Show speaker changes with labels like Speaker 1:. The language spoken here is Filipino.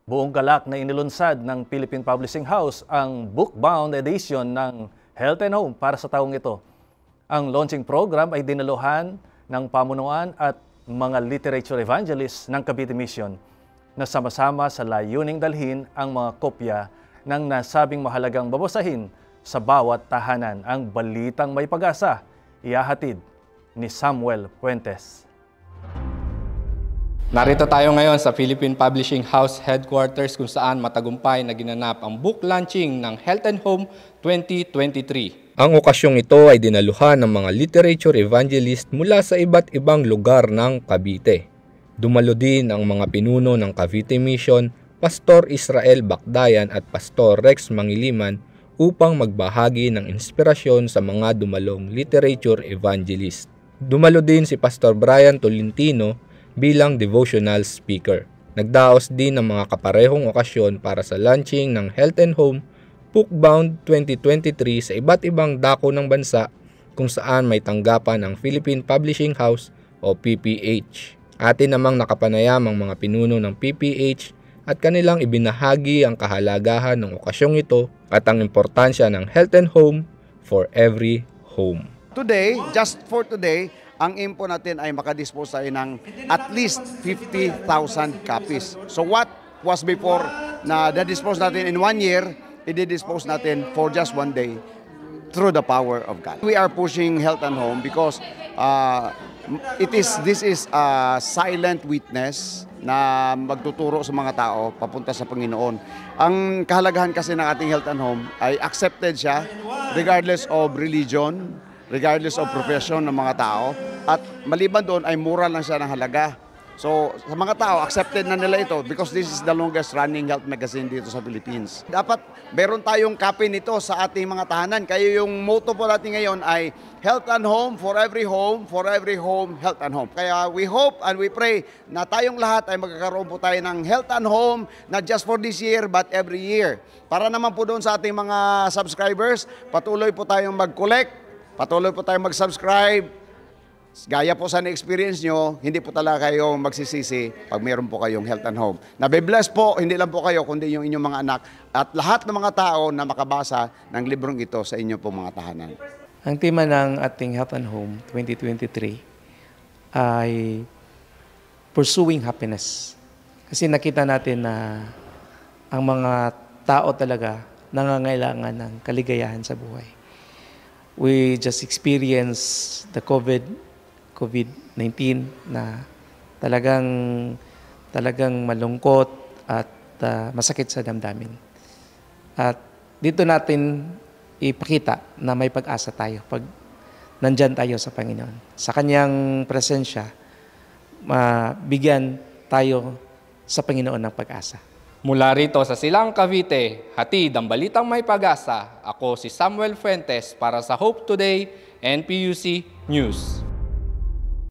Speaker 1: Buong galak na inilunsad ng Philippine Publishing House ang book-bound edition ng Health and Home para sa taong ito. Ang launching program ay dinaluhan ng pamunuan at mga literature evangelists ng Cavite Mission na sama-sama sa layuning dalhin ang mga kopya ng nasabing mahalagang babasahin sa bawat tahanan. Ang balitang may pag-asa, ihahatid ni Samuel Fuentes.
Speaker 2: Narito tayo ngayon sa Philippine Publishing House Headquarters kung saan matagumpay na ginanap ang book launching ng Health and Home 2023. Ang okasyong ito ay dinaluhan ng mga literature evangelist mula sa iba't ibang lugar ng Cavite. Dumalo din ang mga pinuno ng Cavite Mission, Pastor Israel Bakdayan at Pastor Rex Mangiliman upang magbahagi ng inspirasyon sa mga dumalong literature evangelist. Dumalo din si Pastor Brian Tolentino bilang devotional speaker. Nagdaos din ng mga kaparehong okasyon para sa launching ng Health and Home Bookbound 2023 sa iba't ibang dako ng bansa kung saan may tanggapan ng Philippine Publishing House o PPH. Atin namang nakapanayam ang mga pinuno ng PPH at kanilang ibinahagi ang kahalagahan ng okasyong ito at ang importansya ng Health and Home for every home.
Speaker 3: Today, just for today, ang aim po natin ay makadispose tayo ng at least 50,000 copies. So what was before na na-dispose natin in 1 year, i-dispose natin for just 1 day through the power of God. We are pushing Health and Home because this is a silent witness na magtuturo sa mga tao papunta sa Panginoon. Ang kahalagahan kasi ng ating Health and Home ay accepted siya regardless of religion, regardless of profession ng mga tao, at maliban doon ay mura lang siya ng halaga. So sa mga tao, accepted na nila ito because this is the longest running health magazine dito sa Philippines. Dapat meron tayong copy nito sa ating mga tahanan. Kaya yung motto po natin ngayon ay Health and Home, for every home, Health and Home. Kaya we hope and we pray na tayong lahat ay magkakaroon po tayo ng Health and Home, not just for this year but every year. Para naman po doon sa ating mga subscribers, patuloy po tayong mag-collect, patuloy po tayong mag-subscribe. Gaya po sa na-experience nyo, hindi po talaga kayo magsisisi pag mayroon po kayong Health and Home. Nabibless po, hindi lang po kayo, kundi yung inyong mga anak at lahat ng mga tao na makabasa ng librong ito sa inyong po mga tahanan.
Speaker 4: Ang tema ng ating Health and Home 2023 ay Pursuing Happiness. Kasi nakita natin na ang mga tao talaga nangangailangan ng kaligayahan sa buhay. We just experienced the COVID-19 na talagang malungkot at masakit sa damdamin. At dito natin ipakita na may pag-asa tayo pag nandyan tayo sa Panginoon. Sa Kanyang presensya, mabigyan tayo sa Panginoon ng pag-asa.
Speaker 2: Mula rito sa Silang Cavite, hatid ang balitang may pag-asa. Ako si Samuel Fuentes para sa Hope Today, NPUC News.